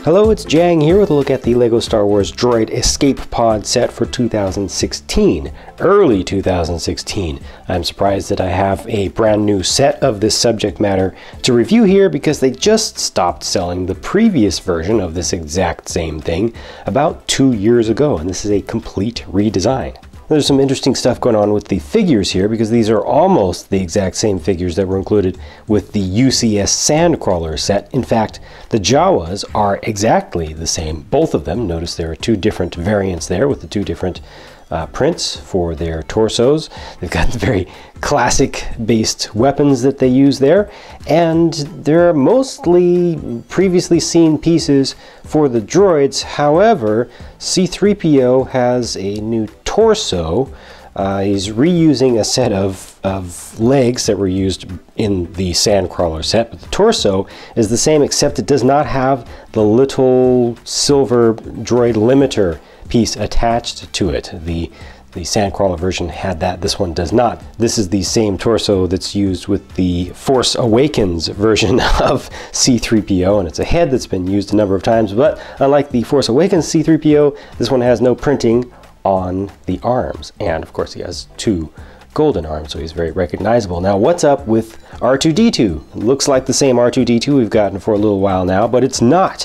Hello, it's Jang here with a look at the LEGO Star Wars Droid Escape Pod set for 2016, early 2016. I'm surprised that I have a brand new set of this subject matter to review here because they just stopped selling the previous version of this exact same thing about 2 years ago, and this is a complete redesign. There's some interesting stuff going on with the figures here because these are almost the exact same figures that were included with the UCS Sandcrawler set. In fact, the Jawas are exactly the same, both of them. Notice there are two different variants there with the two different prints for their torsos. They've got very classic based weapons that they use there, and they're mostly previously seen pieces for the droids. However, C-3PO has a new torso. He's reusing a set of legs that were used in the Sandcrawler set, but the torso is the same except it does not have the little silver droid limiter piece attached to it. The Sandcrawler version had that, this one does not. This is the same torso that's used with the Force Awakens version of C-3PO, and it's a head that's been used a number of times, but unlike the Force Awakens C-3PO, this one has no printing on the arms, and of course he has two golden arms, so he's very recognizable. Now what's up with R2-D2? It looks like the same R2-D2 we've gotten for a little while now, but it's not.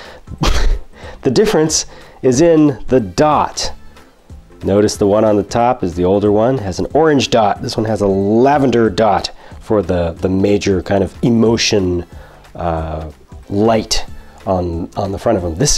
The difference is in the dot. Notice the one on the top is the older one, has an orange dot. This one has a lavender dot for the major kind of emotion light on the front of him. This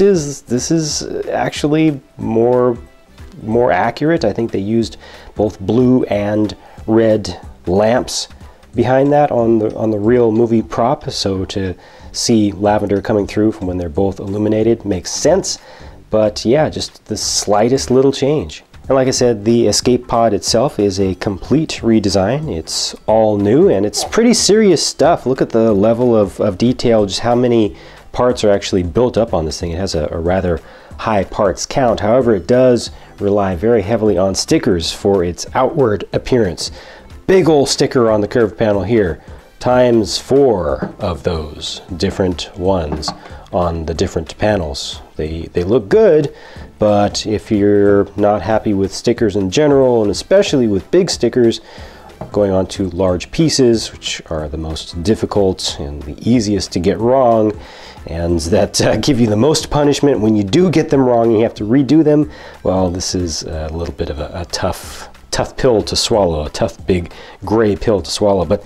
is actually more accurate. I think they used both blue and red lamps behind that on the real movie prop, so to see lavender coming through from when they're both illuminated makes sense. But yeah, just the slightest little change. And like I said, the escape pod itself is a complete redesign. It's all new and it's pretty serious stuff. Look at the level of detail, just how many parts are actually built up on this thing. It has a rather high parts count. However, it does rely very heavily on stickers for its outward appearance. Big old sticker on the curved panel here, times 4 of those different ones on the different panels. They look good, but if you're not happy with stickers in general, and especially with big stickers, going on to large pieces, which are the most difficult and the easiest to get wrong, and that give you the most punishment when you do get them wrong and you have to redo them, well, this is a little bit of a tough pill to swallow, a tough big gray pill to swallow. But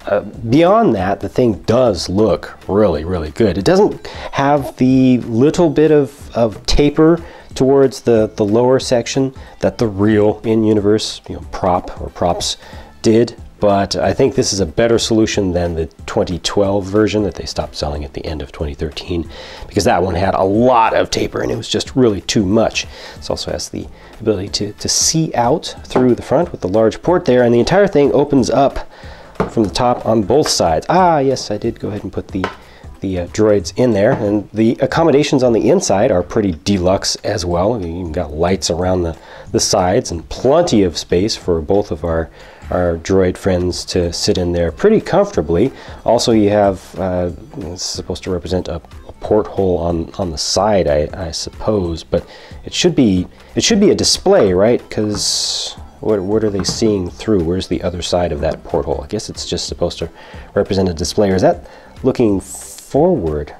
beyond that, the thing does look really, really good. It doesn't have the little bit of taper towards the lower section that the real in-universe props did, but I think this is a better solution than the 2012 version that they stopped selling at the end of 2013, because that one had a lot of taper and it was just really too much. This also has the ability to see out through the front with the large port there, and the entire thing opens up from the top on both sides. Ah, yes, I did go ahead and put the droids in there, and the accommodations on the inside are pretty deluxe as well. You've got lights around the sides and plenty of space for both of our droid friends to sit in there pretty comfortably. Also, you have it's supposed to represent a porthole on the side, I suppose, but it should be a display, right? Because what are they seeing through? Where's the other side of that porthole? I guess it's just supposed to represent a display. Or is that looking forward?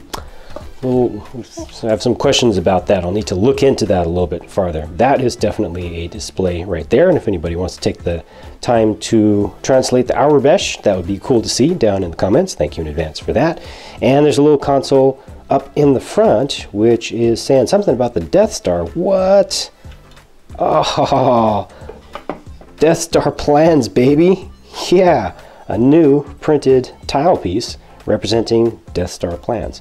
Well, I have some questions about that. I'll need to look into that a little bit farther. That is definitely a display right there, and if anybody wants to take the time to translate the Auerbesh, that would be cool to see down in the comments. Thank you in advance for that. And there's a little console up in the front, which is saying something about the Death Star. What? Oh, Death Star plans, baby. Yeah, a new printed tile piece representing Death Star plans.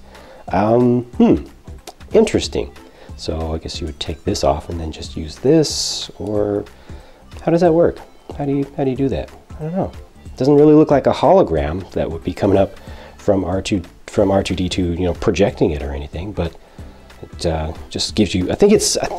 Interesting. So I guess you would take this off and then just use this, or how does that work? How do you do that? I don't know. It doesn't really look like a hologram that would be coming up from R2-D2, projecting it or anything, but it just gives you, I think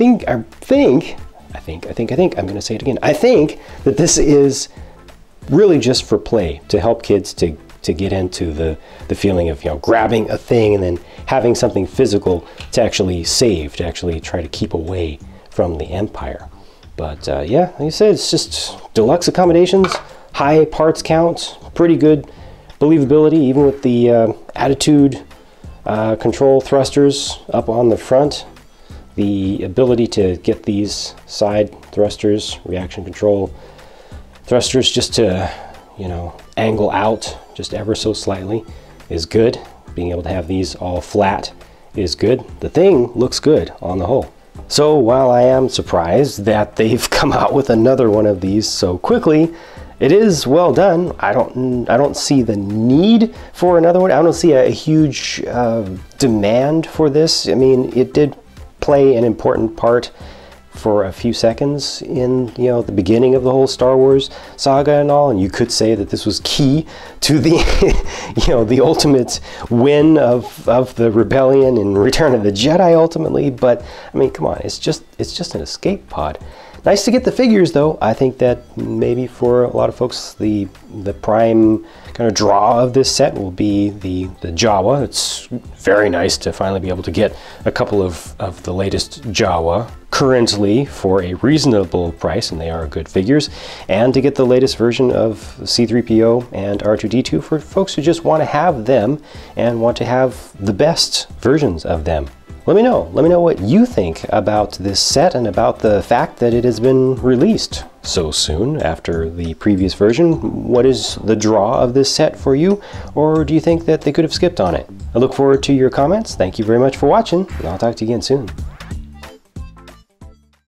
I'm going to say it again. I think that this is really just for play, to help kids to get into the feeling of grabbing a thing and then having something physical to actually save, to actually try to keep away from the Empire. But yeah, like I said, it's just deluxe accommodations, high parts count, pretty good believability, even with the attitude control thrusters up on the front. The ability to get these side thrusters, reaction control thrusters, just to, you know, angle out just ever so slightly is good. Being able to have these all flat is good. The thing looks good on the whole. So while I am surprised that they've come out with another one of these so quickly, it is well done. I don't see the need for another one. I don't see a huge demand for this. I mean, it did play an important part for a few seconds in, you know, the beginning of the whole Star Wars saga and all, and you could say that this was key to the you know, the ultimate win of the rebellion and Return of the Jedi ultimately. But I mean, come on, it's just an escape pod. Nice to get the figures though. I think that maybe for a lot of folks the prime kind of draw of this set will be the Jawa. It's very nice to finally be able to get a couple of the latest Jawa currently for a reasonable price, and they are good figures, and to get the latest version of C-3PO and R2-D2 for folks who just want to have them and want to have the best versions of them. Let me know what you think about this set and about the fact that it has been released so soon after the previous version. What is the draw of this set for you, or do you think that they could have skipped on it? I look forward to your comments. Thank you very much for watching, and I'll talk to you again soon.